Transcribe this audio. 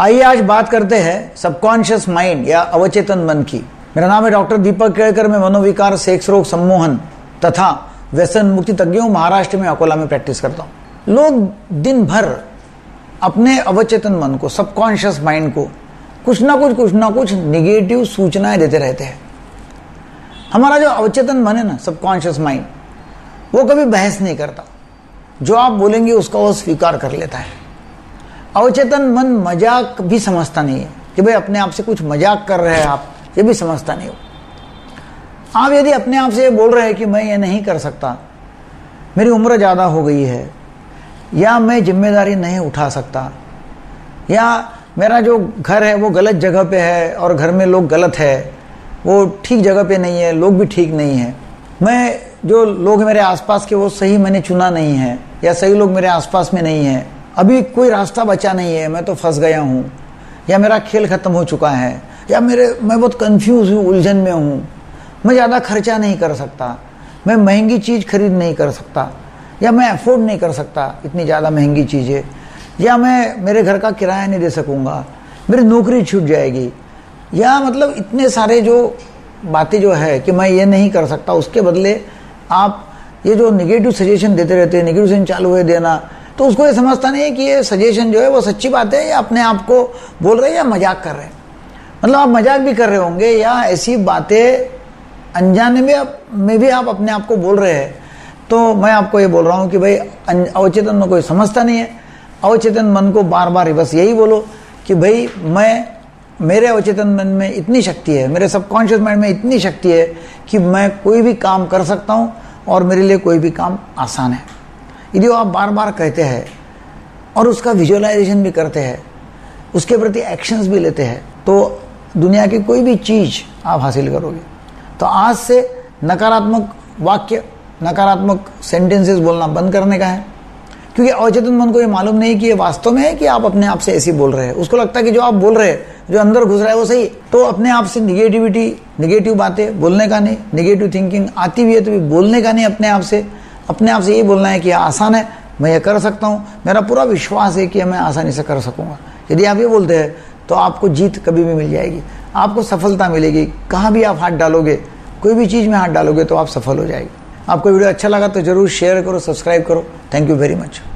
आइए आज बात करते हैं सबकॉन्शियस माइंड या अवचेतन मन की। मेरा नाम है डॉक्टर दीपक केळकर। मैं मनोविकार, सेक्स रोग, सम्मोहन तथा व्यसन मुक्ति तज्ञ हूं। महाराष्ट्र में अकोला में प्रैक्टिस करता हूं। लोग दिन भर अपने अवचेतन मन को, सबकॉन्शियस माइंड को कुछ ना कुछ निगेटिव सूचनाएं देते रहते हैं। हमारा जो अवचेतन मन है ना, सबकॉन्शियस माइंड, वो कभी बहस नहीं करता। जो आप बोलेंगे उसका वो स्वीकार कर लेता है। अवचेतन मन मजाक भी समझता नहीं है कि भाई अपने आप से कुछ मजाक कर रहे हैं आप, ये भी समझता नहीं हो। आप यदि अपने आप से ये बोल रहे हैं कि मैं ये नहीं कर सकता, मेरी उम्र ज़्यादा हो गई है, या मैं जिम्मेदारी नहीं उठा सकता, या मेरा जो घर है वो गलत जगह पे है और घर में लोग गलत है, वो ठीक जगह पे नहीं है, लोग भी ठीक नहीं है, मैं जो लोग मेरे आसपास के वो सही मैंने चुना नहीं है, या सही लोग मेरे आसपास में नहीं है, अभी कोई रास्ता बचा नहीं है, मैं तो फंस गया हूँ, या मेरा खेल खत्म हो चुका है, या मैं बहुत कंफ्यूज हूँ, उलझन में हूँ, मैं ज़्यादा खर्चा नहीं कर सकता, मैं महंगी चीज़ खरीद नहीं कर सकता, या मैं अफोर्ड नहीं कर सकता इतनी ज़्यादा महंगी चीज़ें, या मैं मेरे घर का किराया नहीं दे सकूँगा, मेरी नौकरी छूट जाएगी, या मतलब इतने सारे जो बातें जो है कि मैं ये नहीं कर सकता। उसके बदले आप ये जो निगेटिव सजेशन देते रहते हैं, निगेटिव सजेशन चालू है देना, तो उसको ये समझता नहीं है कि ये सजेशन जो है वो सच्ची बात है, या अपने आप को बोल रहे हैं या मजाक कर रहे हैं। मतलब आप मजाक भी कर रहे होंगे या ऐसी बातें अनजाने में भी आप अपने आप को बोल रहे हैं। तो मैं आपको ये बोल रहा हूँ कि भाई अवचेतन मन कोई समझता नहीं है। अवचेतन मन को बार बार बस यही बोलो कि भाई मेरे अवचेतन मन में इतनी शक्ति है, मेरे सबकॉन्शियस माइंड में इतनी शक्ति है कि मैं कोई भी काम कर सकता हूँ और मेरे लिए कोई भी काम आसान है। यदि आप बार बार कहते हैं और उसका विजुअलाइजेशन भी करते हैं, उसके प्रति एक्शंस भी लेते हैं, तो दुनिया की कोई भी चीज़ आप हासिल करोगे। तो आज से नकारात्मक वाक्य, नकारात्मक सेंटेंसेस बोलना बंद करने का है, क्योंकि अवचेतन मन को ये मालूम नहीं कि ये वास्तव में है कि आप अपने आप से ऐसे बोल रहे हैं। उसको लगता है कि जो आप बोल रहे हैं, जो अंदर घुस रहा है वो सही है। तो अपने आप से निगेटिव बातें बोलने का नहीं, निगेटिव थिंकिंग आती भी है तो भी बोलने का नहीं। अपने आप से ये बोलना है कि आसान है, मैं ये कर सकता हूँ, मेरा पूरा विश्वास है कि मैं आसानी से कर सकूँगा। यदि आप ये बोलते हैं तो आपको जीत कभी भी मिल जाएगी, आपको सफलता मिलेगी। कहाँ भी आप हाथ डालोगे, कोई भी चीज़ में हाथ डालोगे तो आप सफल हो जाएगी। आपको वीडियो अच्छा लगा तो जरूर शेयर करो, सब्सक्राइब करो। Thank you very much.